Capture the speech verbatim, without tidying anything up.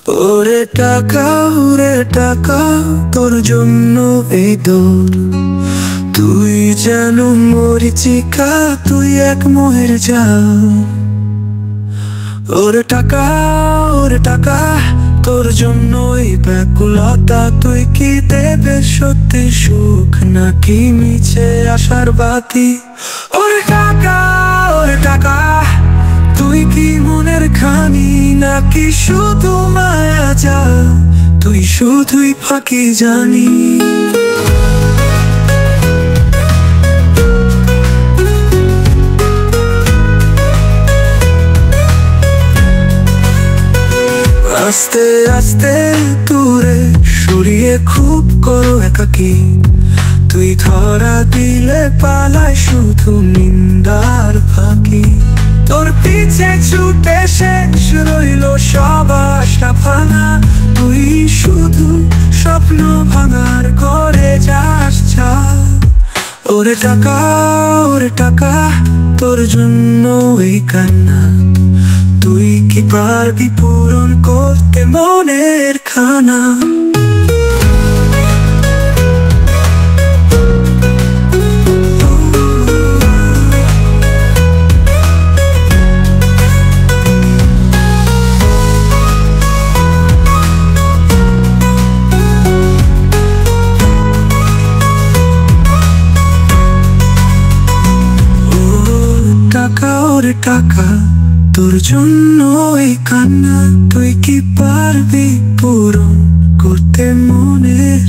ওরে টাকা ওরে টাকা, তোর জন্য এই দৌড়। তুই যেন মরিচিকা, তুই এক মোহের জাল। ওরে টাকা ওরে টাকা, তোর জন্য এই ব্যাকুলতা। তুই কি দেবে সত্যি সুখ, নাকি মিছে আশার বাতি? ওরে টাকা ওরে টাকা, তুই কি মনের খানি, নাকি শুধু মায়া যা? তুই শুধুই ফাঁকি জানি। আস্তে আস্তে দূরে সরিয়ে খুব করো একাকি। তুই ধরা দিলে পালায় শুধু নিন্দার ফাঁকি। তোর পিছে ছুটে শেষ রইল সব আশা ভাঙা। তুই শুধু স্বপ্ন ভাঙার করে যাস ছাল। ওরে টাকা ওরে টাকা, তোর জন্য এই কান্না। তুই কি পারবি পূরণ করতে মনের খানা? টাকা ওরে টাকা, তোর জন্য এই কান্না। তুই কি পারবি পূরণ করতে মনের